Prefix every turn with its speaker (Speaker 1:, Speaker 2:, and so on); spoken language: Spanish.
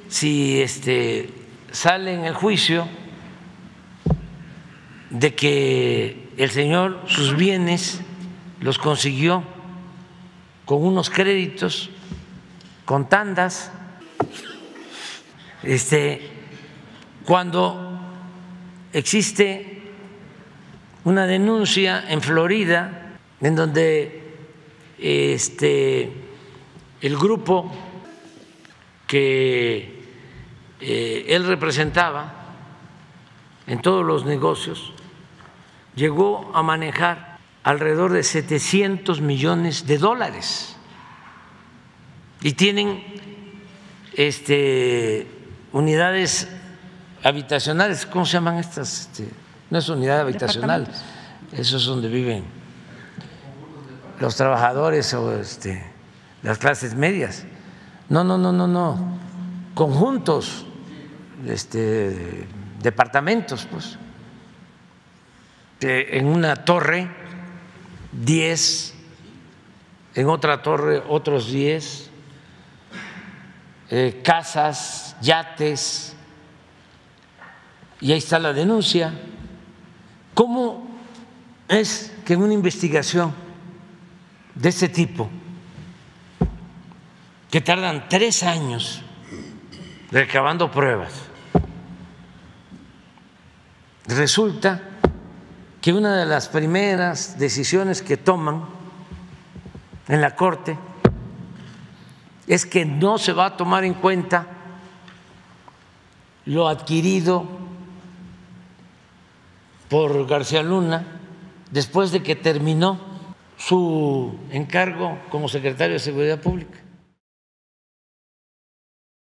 Speaker 1: si sale en el juicio de que el señor sus bienes los consiguió con unos créditos, con tandas, cuando existe una denuncia en Florida en donde el grupo que él representaba en todos los negocios llegó a manejar alrededor de 700 millones de dólares y tienen unidades habitacionales. ¿Cómo se llaman estas? No es unidad habitacional, eso es donde viven los trabajadores o las clases medias. No, conjuntos, departamentos, pues. En una torre 10, en otra torre otros 10, casas, yates, y ahí está la denuncia. ¿Cómo es que en una investigación de este tipo, que tardan 3 años recabando pruebas, resulta que una de las primeras decisiones que toman en la Corte es que no se va a tomar en cuenta lo adquirido por García Luna después de que terminó su encargo como secretario de Seguridad Pública?